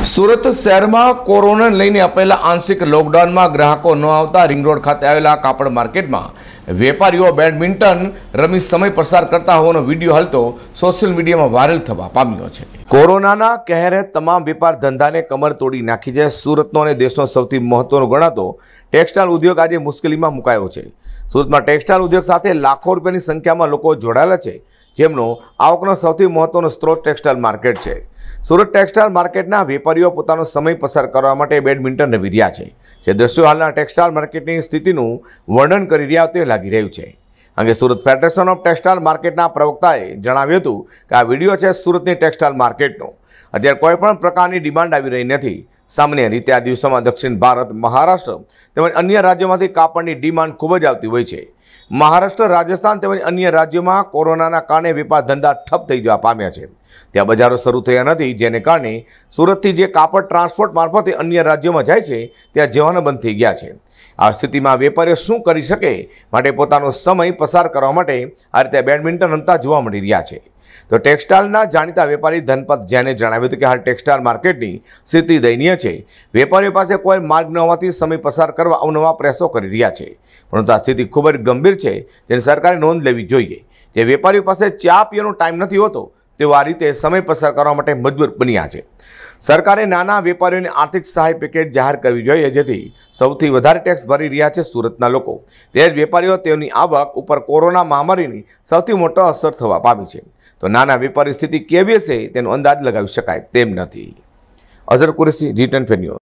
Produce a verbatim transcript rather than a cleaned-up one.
સુરત શહેરમાં કોરોનાને લઈને અપાયેલા આંશિક લોકડાઉનમાં ગ્રાહકો ન આવતા રિંગ રોડ ખાતે આવેલા કાપડ માર્કેટમાં વેપારીઓ બેડમિન્ટન રમી સમય પસાર કરતા હોવાનો વિડીયો હાલતો સોશિયલ મીડિયામાં વાયરલ થવા પામ્યો છે। કોરોનાના કહેરે તમામ વેપાર ધંધાને કમર તોડી નાખી છે। સુરતનો અને દેશનો સૌથી મહત્વનો ગણાતો ટેક્સટાઇલ ઉદ્યોગ આજે મુશ્કેલીમાં મુકાયો છે। સુરતમાં ટેક્સટાઇલ ઉદ્યોગ સાથે લાખો રૂપિયાની સંખ્યામાં લોકો જોડાયેલા છે, જેમનો આવકનો સૌથી મહત્વનો સ્ત્રોત ટેક્સટાઇલ માર્કેટ છે। સુરત ટેક્સટાઇલ માર્કેટના વેપારીઓ પોતાનો સમય પસાર કરવા માટે બેડમિન્ટન રમી રહ્યા છે, જે દ્રશ્યો હાલના ટેક્સટાઇલ માર્કેટની સ્થિતિનું વર્ણન કરી રહ્યા તે લાગી રહ્યું છે। અંગે સુરત ફેડરેશન ઓફ ટેક્સટાઇલ માર્કેટના પ્રવક્તાએ જણાવ્યું હતું કે આ વિડીયો છે સુરતની ટેક્સટાઇલ માર્કેટનો। અત્યારે કોઈ પણ પ્રકારની ડિમાન્ડ આવી રહી નથી। સામાન્ય રીતે આ દિવસોમાં દક્ષિણ ભારત, મહારાષ્ટ્ર તેમજ અન્ય રાજ્યોમાંથી કાપડની ડિમાન્ડ ખૂબ જ આવતી હોય છે। મહારાષ્ટ્ર, રાજસ્થાન તેમજ અન્ય રાજ્યોમાં કોરોનાના કારણે વેપાર ધંધા ઠપ થઈ જવા પામ્યા છે। ત્યાં બજારો શરૂ થયા નથી, જેને કારણે સુરતથી જે કાપડ ટ્રાન્સપોર્ટ મારફતે અન્ય રાજ્યોમાં જાય છે ત્યાં જવાના બંધ થઈ ગયા છે। આ સ્થિતિમાં વેપારીઓ શું કરી શકે માટે પોતાનો સમય પસાર કરવા માટે આ રીતે બેડમિન્ટન રમતા જોવા મળી રહ્યા છે। તો ટેક્સટાઇલના જાણીતા વેપારી ધનપત જૈને જણાવ્યું હતું કે હાલ ટેક્સટાઇલ માર્કેટની સ્થિતિ દયનીય છે। વેપારીઓ પાસે કોઈ માર્ગ ન હોવાથી સમય પસાર કરવા અવનવા પ્રયાસો કરી રહ્યા છે, પરંતુ આ સ્થિતિ ખૂબ જ ગંભીર છે, જેની સરકારે નોંધ લેવી જોઈએ। જે વેપારીઓ પાસે ચા પીવાનો ટાઈમ નથી હોતો, તેઓ આ રીતે સમય પસાર કરવા માટે મજબૂર બન્યા છે। સરકારે નાના વેપારીઓને આર્થિક સહાય પેકેજ જાહેર કરવી જોઈએ, જેથી સૌથી વધારે ટેક્સ ભરી રહ્યા છે સુરતના લોકો। તે જ વેપારીઓ તેઓની આવક ઉપર કોરોના મહામારીની સૌથી મોટો અસર થવા પામી છે। તો નાના વેપારી સ્થિતિ કેવી હશે તેનો અંદાજ લગાવી શકાય તેમ નથી। Azhar Qureshi, G ten news.